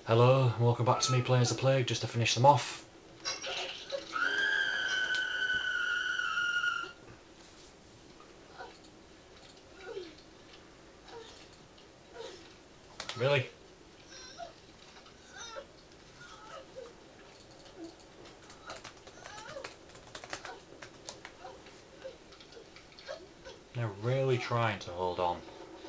Hello and welcome back to me playing as the Plague, just to finish them off. Really? They're really trying to hold on.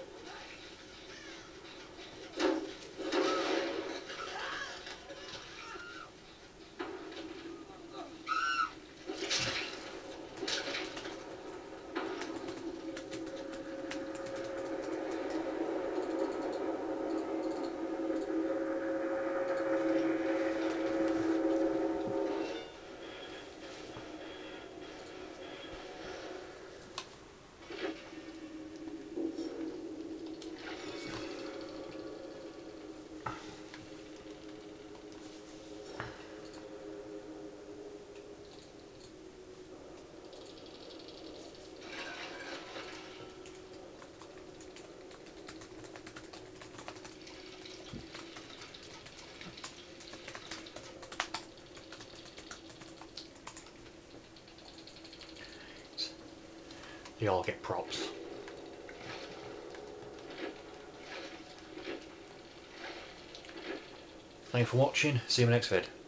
They all get props. Thank you for watching, see you in the next vid.